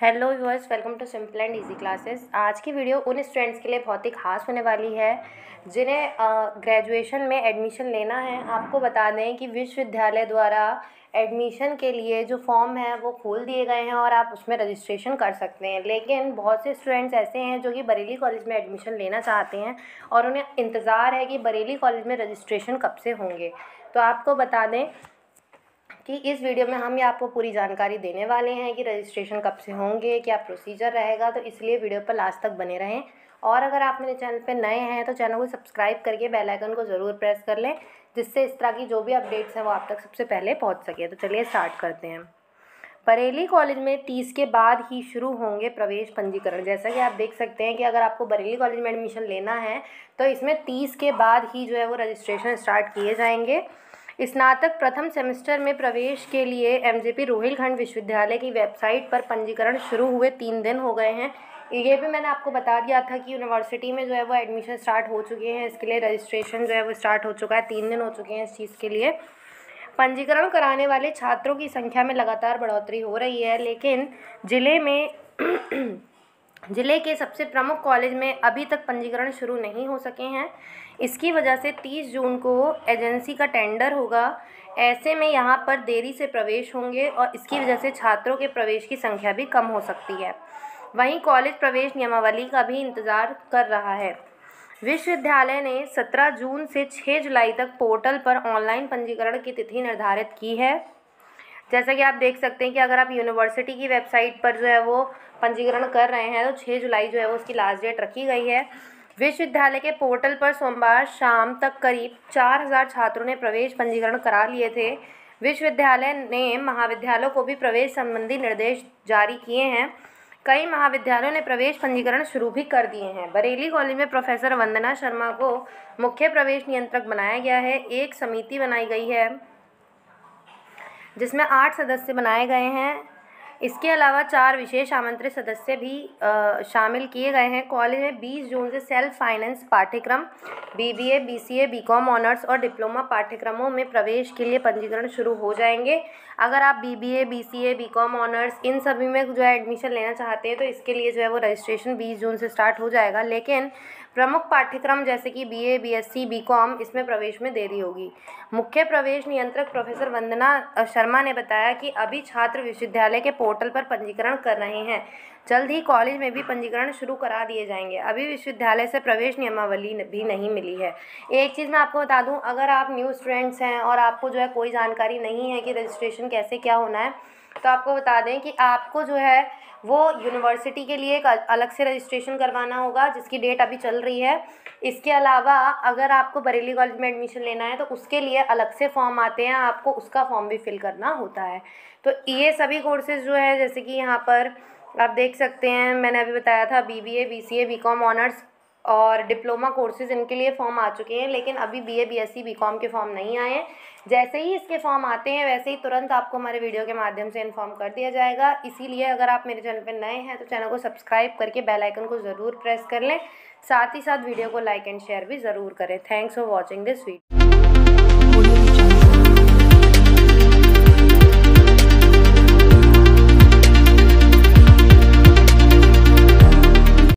Hello viewers, welcome to simple and easy classes. आज की video उन स्टूडेंट्स के लिए बहुत ही खास होने वाली है जिन्हें ग्रेजुएशन में एडमिशन लेना है। आपको बता दें कि विश्वविद्यालय द्वारा एडमिशन के लिए जो फॉर्म है वो खोल दिए गए हैं और आप उसमें रजिस्ट्रेशन कर सकते हैं। लेकिन बहुत से स्टूडेंट्स ऐसे हैं जो कि बरेली कॉलेज में एडमिशन लेना चाहते हैं और उन्हें इंतज़ार है कि बरेली कॉलेज में रजिस्ट्रेशन कब से होंगे। तो आपको बता दें कि इस वीडियो में हम ये आपको पूरी जानकारी देने वाले हैं कि रजिस्ट्रेशन कब से होंगे, क्या प्रोसीजर रहेगा। तो इसलिए वीडियो पर लास्ट तक बने रहें। और अगर आप मेरे चैनल पर नए हैं तो चैनल को सब्सक्राइब करके बेल आइकन को ज़रूर प्रेस कर लें, जिससे इस तरह की जो भी अपडेट्स हैं वो आप तक सबसे पहले पहुंच सके। तो चलिए स्टार्ट करते हैं। बरेली कॉलेज में 30 के बाद ही शुरू होंगे प्रवेश पंजीकरण। जैसा कि आप देख सकते हैं कि अगर आपको बरेली कॉलेज में एडमिशन लेना है तो इसमें 30 के बाद ही जो है वो रजिस्ट्रेशन स्टार्ट किए जाएंगे। स्नातक प्रथम सेमेस्टर में प्रवेश के लिए एमजेपी रोहिलखंड विश्वविद्यालय की वेबसाइट पर पंजीकरण शुरू हुए 3 दिन हो गए हैं। ये भी मैंने आपको बता दिया था कि यूनिवर्सिटी में जो है वो एडमिशन स्टार्ट हो चुके हैं। इसके लिए रजिस्ट्रेशन जो है वो स्टार्ट हो चुका है। 3 दिन हो चुके हैं इस चीज़ के लिए। पंजीकरण कराने वाले छात्रों की संख्या में लगातार बढ़ोतरी हो रही है, लेकिन ज़िले के सबसे प्रमुख कॉलेज में अभी तक पंजीकरण शुरू नहीं हो सके हैं। इसकी वजह से 30 जून को एजेंसी का टेंडर होगा। ऐसे में यहाँ पर देरी से प्रवेश होंगे और इसकी वजह से छात्रों के प्रवेश की संख्या भी कम हो सकती है। वहीं कॉलेज प्रवेश नियमावली का भी इंतज़ार कर रहा है। विश्वविद्यालय ने 17 जून से 6 जुलाई तक पोर्टल पर ऑनलाइन पंजीकरण की तिथि निर्धारित की है। जैसा कि आप देख सकते हैं कि अगर आप यूनिवर्सिटी की वेबसाइट पर जो है वो पंजीकरण कर रहे हैं तो 6 जुलाई जो है वो उसकी लास्ट डेट रखी गई है। विश्वविद्यालय के पोर्टल पर सोमवार शाम तक करीब 4000 छात्रों ने प्रवेश पंजीकरण करा लिए थे। विश्वविद्यालय ने महाविद्यालयों को भी प्रवेश संबंधी निर्देश जारी किए हैं। कई महाविद्यालयों ने प्रवेश पंजीकरण शुरू भी कर दिए हैं। बरेली कॉलेज में प्रोफेसर वंदना शर्मा को मुख्य प्रवेश नियंत्रक बनाया गया है। एक समिति बनाई गई है जिसमें 8 सदस्य बनाए गए हैं। इसके अलावा 4 विशेष आमंत्रित सदस्य भी शामिल किए गए हैं। कॉलेज में 20 जून से सेल्फ फाइनेंस पाठ्यक्रम, बीबीए, बीसीए, बीकॉम ऑनर्स और डिप्लोमा पाठ्यक्रमों में प्रवेश के लिए पंजीकरण शुरू हो जाएंगे। अगर आप बीबीए, बीसीए, बीकॉम ऑनर्स इन सभी में जो है एडमिशन लेना चाहते हैं तो इसके लिए जो है वो रजिस्ट्रेशन 20 जून से स्टार्ट हो जाएगा। लेकिन प्रमुख पाठ्यक्रम जैसे कि बीए, बीएससी, बीकॉम इसमें प्रवेश में देरी होगी। मुख्य प्रवेश नियंत्रक प्रोफेसर वंदना शर्मा ने बताया कि अभी छात्र विश्वविद्यालय के पोर्टल पर पंजीकरण कर रहे हैं। जल्द ही कॉलेज में भी पंजीकरण शुरू करा दिए जाएंगे। अभी विश्वविद्यालय से प्रवेश नियमावली भी नहीं मिली है। एक चीज़ मैं आपको बता दूं, अगर आप न्यू स्टूडेंट्स हैं और आपको जो है कोई जानकारी नहीं है कि रजिस्ट्रेशन कैसे क्या होना है, तो आपको बता दें कि आपको जो है वो यूनिवर्सिटी के लिए एक अलग से रजिस्ट्रेशन करवाना होगा जिसकी डेट अभी चल रही है। इसके अलावा अगर आपको बरेली कॉलेज में एडमिशन लेना है तो उसके लिए अलग से फॉर्म आते हैं, आपको उसका फॉर्म भी फिल करना होता है। तो ये सभी कोर्सेज़ जो है जैसे कि यहाँ पर आप देख सकते हैं, मैंने अभी बताया था बीबीए, बीसीए, बीकॉम ऑनर्स और डिप्लोमा कोर्सेज़ इनके लिए फॉर्म आ चुके हैं। लेकिन अभी बीए, बीएससी, बीकॉम के फॉर्म नहीं आए हैं। जैसे ही इसके फॉर्म आते हैं वैसे ही तुरंत आपको हमारे वीडियो के माध्यम से इन्फॉर्म कर दिया जाएगा। इसीलिए अगर आप मेरे चैनल पर नए हैं तो चैनल को सब्सक्राइब करके बेल आइकन को ज़रूर प्रेस कर लें। साथ ही साथ वीडियो को लाइक एंड शेयर भी ज़रूर करें। Thanks for watching this video.